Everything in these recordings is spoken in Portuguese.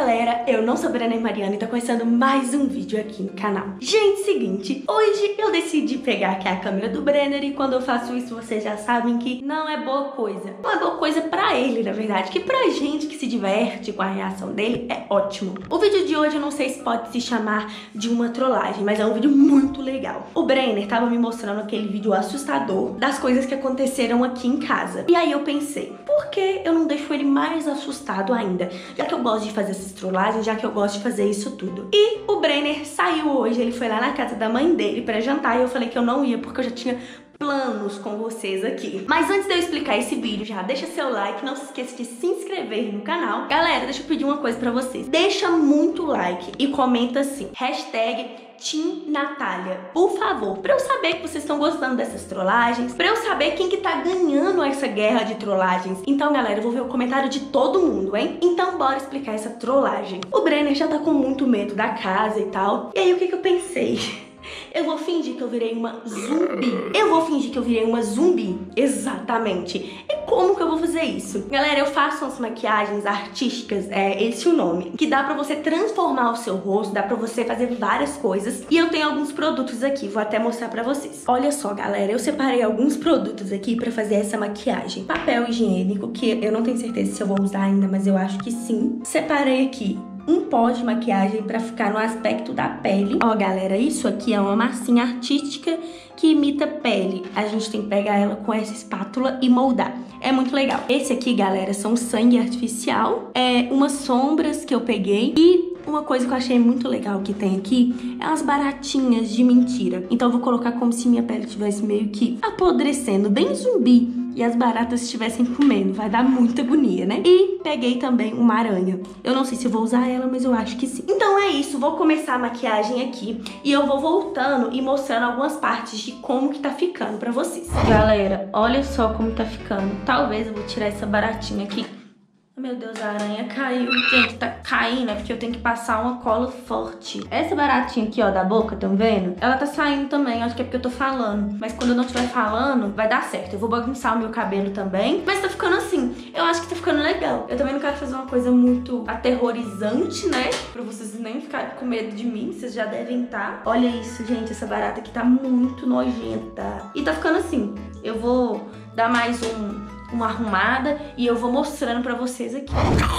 galera, eu não sou Brenner Mariana e tô começando mais um vídeo aqui no canal. Gente, seguinte, hoje eu decidi pegar aqui a câmera do Brenner e quando eu faço isso vocês já sabem que não é boa coisa. Não é boa coisa pra ele, na verdade, que pra gente que se diverte com a reação dele é ótimo. O vídeo de hoje eu não sei se pode se chamar de uma trollagem, mas é um vídeo muito legal. O Brenner tava me mostrando aquele vídeo assustador das coisas que aconteceram aqui em casa. E aí eu pensei, por que eu não deixo ele mais assustado ainda? Já que eu gosto de fazer essas trollagens, já que eu gosto de fazer isso tudo. E o Brenner saiu hoje, ele foi lá na casa da mãe dele pra jantar e eu falei que eu não ia porque eu já tinha planos com vocês aqui. Mas antes de eu explicar esse vídeo, já deixa seu like, não se esqueça de se inscrever no canal. Galera, deixa eu pedir uma coisa pra vocês. Deixa muito like e comenta assim, #Team Natália, por favor, pra eu saber que vocês estão gostando dessas trollagens, pra eu saber quem que tá ganhando essa guerra de trollagens. Então, galera, eu vou ver o comentário de todo mundo, hein? Então, bora explicar essa trollagem. O Brenner já tá com muito medo da casa e tal. E aí, o que que eu pensei? Eu vou fingir que eu virei uma zumbi. Eu vou fingir que eu virei uma zumbi. Exatamente. E como que eu vou fazer isso? Galera, eu faço umas maquiagens artísticas, esse é o nome, que dá pra você transformar o seu rosto, dá pra você fazer várias coisas. E eu tenho alguns produtos aqui, vou até mostrar pra vocês. Olha só, galera, eu separei alguns produtos aqui pra fazer essa maquiagem. Papel higiênico, que eu não tenho certeza se eu vou usar ainda, mas eu acho que sim. Separei aqui um pó de maquiagem pra ficar no aspecto da pele. Ó, galera, isso aqui é uma massinha artística que imita pele. A gente tem que pegar ela com essa espátula e moldar. É muito legal. Esse aqui, galera, são sangue artificial. Umas sombras que eu peguei. E uma coisa que eu achei muito legal que tem aqui é umas baratinhas de mentira. Então eu vou colocar como se minha pele estivesse meio que apodrecendo, bem zumbi. E as baratas estivessem comendo. Vai dar muita agonia, né? E peguei também uma aranha. Eu não sei se eu vou usar ela, mas eu acho que sim. Então é isso, vou começar a maquiagem aqui. E eu vou voltando e mostrando algumas partes de como que tá ficando pra vocês. Galera, olha só como tá ficando. Talvez eu vou tirar essa baratinha aqui. Meu Deus, a aranha caiu. Gente, tá caindo, é porque eu tenho que passar uma cola forte. Essa baratinha aqui, ó, da boca, estão vendo? Ela tá saindo também, acho que é porque eu tô falando. Mas quando eu não estiver falando, vai dar certo. Eu vou bagunçar o meu cabelo também. Mas tá ficando assim. Eu acho que tá ficando legal. Eu também não quero fazer uma coisa muito aterrorizante, né? Pra vocês nem ficarem com medo de mim, vocês já devem estar. Olha isso, gente, essa barata aqui tá muito nojenta. E tá ficando assim. Eu vou dar mais uma arrumada e eu vou mostrando pra vocês aqui.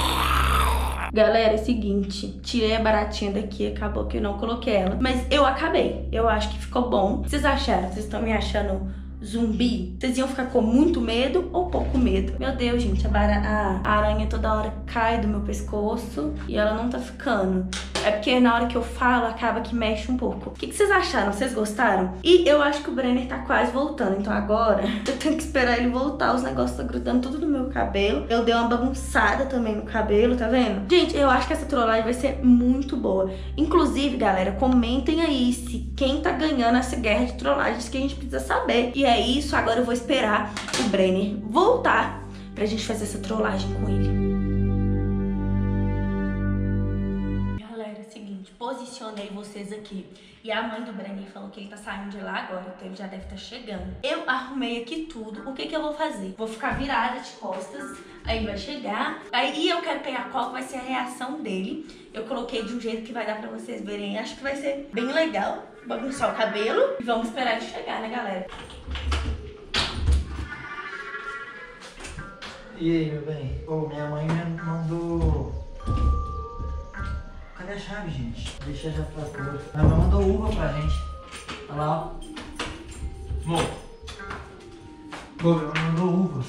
Galera, é o seguinte, tirei a baratinha daqui, acabou que eu não coloquei ela, mas eu acabei. Eu acho que ficou bom. Vocês acharam? Vocês estão me achando zumbi? Vocês iam ficar com muito medo ou pouco medo? Meu Deus, gente, a aranha toda hora cai do meu pescoço e ela não tá ficando. É porque na hora que eu falo, acaba que mexe um pouco. O que vocês acharam? Vocês gostaram? E eu acho que o Brenner tá quase voltando. Então agora eu tenho que esperar ele voltar. Os negócios estão grudando tudo no meu cabelo. Eu dei uma bagunçada também no cabelo, tá vendo? Gente, eu acho que essa trollagem vai ser muito boa. Inclusive, galera, comentem aí se quem tá ganhando essa guerra de trollagens que a gente precisa saber. E é isso, agora eu vou esperar o Brenner voltar pra gente fazer essa trollagem com ele. Posicionei vocês aqui. E a mãe do Brenner falou que ele tá saindo de lá agora, então ele já deve estar chegando. Eu arrumei aqui tudo. O que que eu vou fazer? Vou ficar virada de costas, aí ele vai chegar. Aí eu quero pegar qual vai ser a reação dele. Eu coloquei de um jeito que vai dar pra vocês verem. Acho que vai ser bem legal. Bagunçar o cabelo. E vamos esperar ele chegar, né, galera? E aí, meu bem? Minha mãe me mandou... Cadê a chave, gente? Deixa já pra fora. Minha mãe mandou uva pra gente. Olha lá, ó. Amor. Minha mãe mandou uva.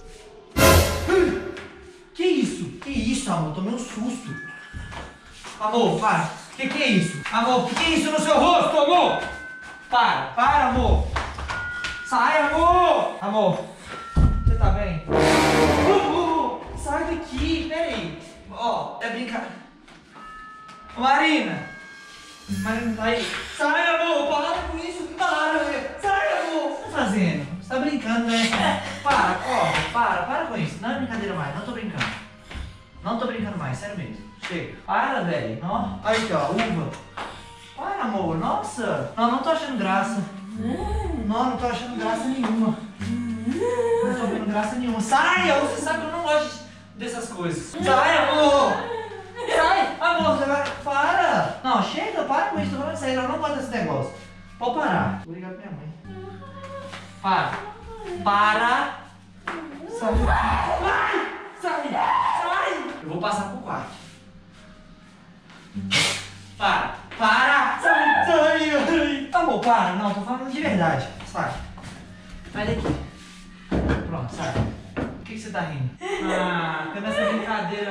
Que isso? Que isso, amor? Tomei um susto. Amor, para. Que é isso? Amor, que é isso no seu rosto, amor? Para, amor. Sai, amor. Amor, você tá bem? Sai daqui, peraí. Ó, é brincadeira. Marina tá aí. Sai, amor, para com isso, para. Sai, amor. O que você tá fazendo? Você tá brincando, né? Para com isso. Não é brincadeira mais, não tô brincando. Não tô brincando mais, sério mesmo. Chega. Para, velho. Olha aqui, ó, uva. Para, amor, nossa. Não tô achando graça. Não tô achando graça nenhuma. Não tô vendo graça nenhuma. Sai, você sabe que eu não gosto dessas coisas. Sai, amor. Sai. não pode esse negócio. Pode parar. Vou ligar pra minha mãe. Para. Para. Sai. Vai. Sai. Sai. Eu vou passar pro quarto. Para. Para. Sai. Sai. Amor, para. Não, tô falando de verdade. Sai. Sai daqui. Pronto, sai. O que você tá rindo? Ah, cadê essa brincadeira?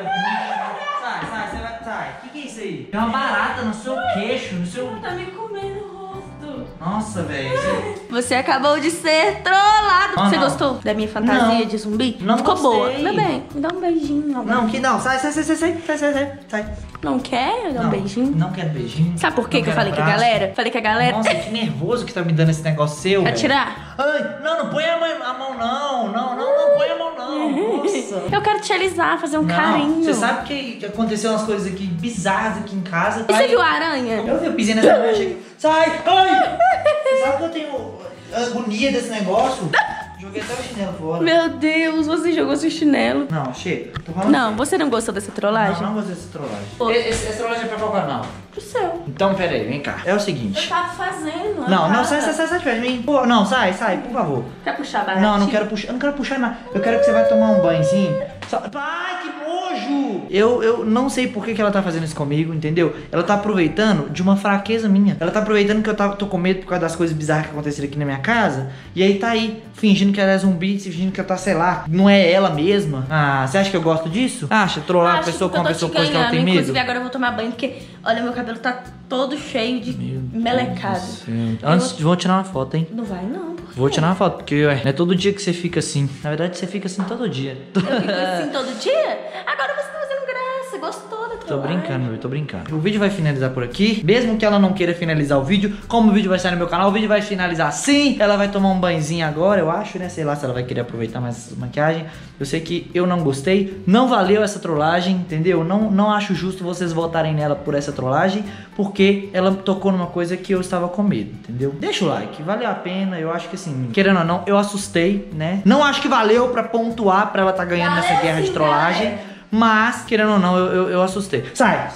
Sai, sai, você vai. Sai. O que é isso aí? Tem uma barata no seu queixo, no seu. Tá me comendo o rosto. Nossa, velho. Você acabou de ser trollado. Ah, Você não. gostou da minha fantasia Não. de zumbi? Não ficou gostei. boa. Meu bem, me dá um beijinho. Não, que não. Sai, sai, sai, sai, sai, sai, sai, sai, sai. Não quer dar um Não, beijinho? Não quero beijinho. Sabe por que Não que eu quero falei com a abraço. galera? Falei que a galera... Nossa, que nervoso que tá me dando esse negócio seu. Quer velho. tirar? Ai, não põe a mão não. Não põe a mão não. Nossa. Eu quero te alisar, fazer um carinho. Você sabe que aconteceu umas coisas aqui bizarras aqui em casa. E você viu a aranha? Eu pisei nessa aranha, cheguei. Sai! Ai! Você sabe que eu tenho agonia desse negócio? Joguei até o chinelo fora. Meu Deus, você jogou seu chinelo. Não, chega. Tô falando Não, você não gostou dessa trollagem? Não gostei dessa trollagem. Pô. Esse trollagem é pra qual canal? Pro seu. Então, pera aí, vem cá. É o seguinte. Eu tava fazendo. Não, sai de perto de mim. Pô, não, sai, por favor. Quer puxar a baratinha? Não, não quero puxar nada. Eu quero que você vai tomar um banhozinho. Ai, que nojo! Eu não sei por que ela tá fazendo isso comigo, entendeu? Ela tá aproveitando de uma fraqueza minha. Ela tá aproveitando que eu tô com medo por causa das coisas bizarras que aconteceram aqui na minha casa. E aí tá aí, fingindo que ela é zumbi, fingindo que ela tá, sei lá, não é ela mesma. Ah, você acha que eu gosto disso? Acha? Trollar a pessoa com uma pessoa coisa que ela tem medo? Inclusive, agora eu vou tomar banho porque, olha, meu cabelo tá todo cheio de melecado. Antes, vou tirar uma foto, hein? Não vai, não. Por quê? Vou tirar uma foto, porque ué, não é todo dia que você fica assim. Na verdade, você fica assim todo dia. Eu fico assim todo dia? Agora você tá fazendo graça. Gostou da Tô trollagem? brincando, eu tô brincando. O vídeo vai finalizar por aqui. Mesmo que ela não queira finalizar o vídeo, como o vídeo vai sair no meu canal, o vídeo vai finalizar sim. Ela vai tomar um banhozinho agora, eu acho, né? Sei lá se ela vai querer aproveitar mais essa maquiagem. Eu sei que eu não gostei. Não valeu essa trollagem, entendeu? Não acho justo vocês votarem nela por essa trollagem, porque ela tocou numa coisa que eu estava com medo, entendeu? Deixa o like, valeu a pena. Eu acho que assim, querendo ou não, eu assustei, né? Não acho que valeu pra pontuar pra ela tá ganhando nessa guerra de trollagem. Mas, querendo ou não, eu assustei. Sai.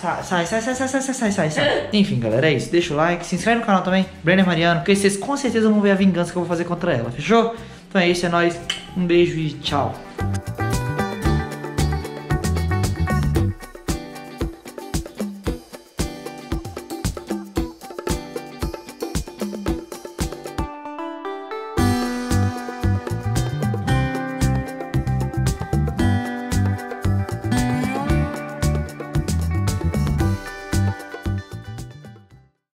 Enfim, galera, é isso. Deixa o like, se inscreve no canal também, Brenner Mariano, porque vocês com certeza vão ver a vingança que eu vou fazer contra ela, fechou? Então é isso, é nóis. Um beijo e tchau.